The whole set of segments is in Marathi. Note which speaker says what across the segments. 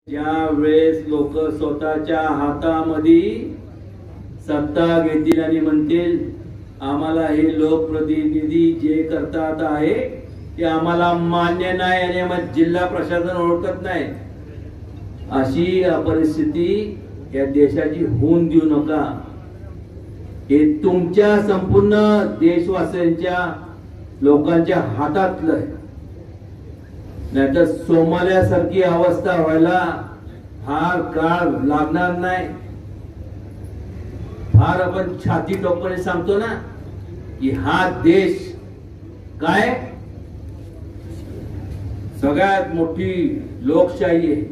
Speaker 1: ज्या वेळेस लोक स्वतःच्या हातामध्ये सत्ता घेतील आणि म्हणतील आम्हाला हे लोकप्रतिनिधी जे करतात आहे ते आम्हाला मान्य नाही आणि आम्हाला जिल्हा प्रशासन ओळखत नाही, अशी परिस्थिती या देशाची होऊन देऊ नका। हे तुमच्या संपूर्ण देशवासियांच्या लोकांच्या हातातलं आहे, नाहीतर सोमाल्यासारखी अवस्था व्हायला फार काळ लागणार नाही। फार आपण छाती ठोकपणे सांगतो ना की हा देश काय सगळ्यात मोठी लोकशाही आहे,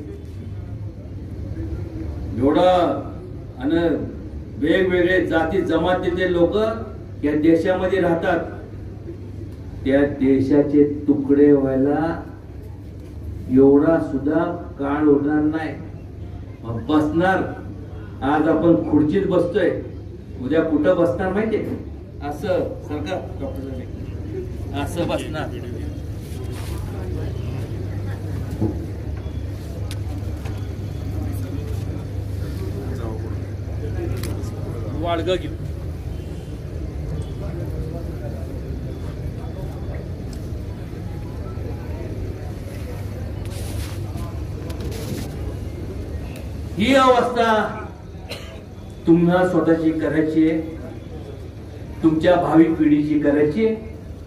Speaker 1: एवढं आणि वेगवेगळे जाती जमातीचे लोक या देशामध्ये राहतात, त्या देशाचे तुकडे व्हायला एवढा सुद्धा काळ होणार नाही। मग बसणार, आज आपण खुर्चीत बसतोय, उद्या कुठं बसणार माहितीये? असं सरकार डॉक्टर असं बसणार। वाळग घेऊ ही अवस्था तुम्हाला स्वतःची करायची आहे, तुमच्या भावी पिढीची करायची आहे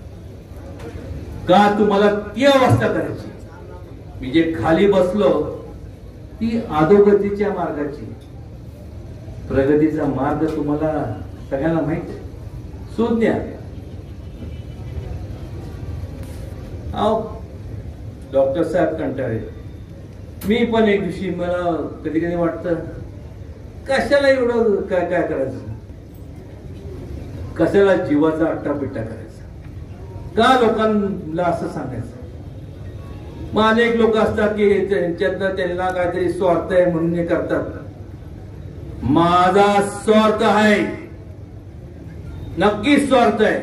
Speaker 1: का तुम्हाला ती अवस्था करायची? मी जे खाली बसलो ती अधोगतीच्या मार्गाची, प्रगतीचा मार्ग तुम्हाला सगळ्यांना माहित आहे, शोध द्या। डॉक्टर साहेब कंटाळे, मी पण एक दिवशी मला कधी कधी वाटतं कशाला एवढं काय काय करायचं, कशाला जीवाचा अट्टापिट्टा करायचा, का लोकांना असं सांगायचं? मग अनेक लोक असतात की त्यांच्यातनं त्यांना काहीतरी स्वार्थ आहे म्हणून हे करतात। माझा स्वार्थ आहे, नक्की स्वार्थ आहे।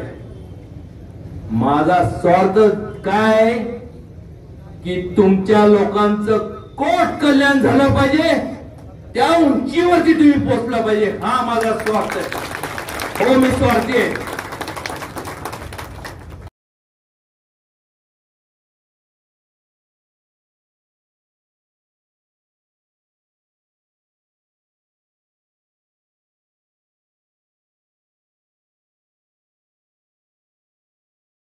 Speaker 1: माझा स्वार्थ काय की तुमच्या लोकांचं कोट कल्याण झालं पाहिजे, त्या उंचीवरती तुम्ही पोहोचला पाहिजे, हा माझा स्वार्थ आहे। हो, मी स्वार्थी आहे।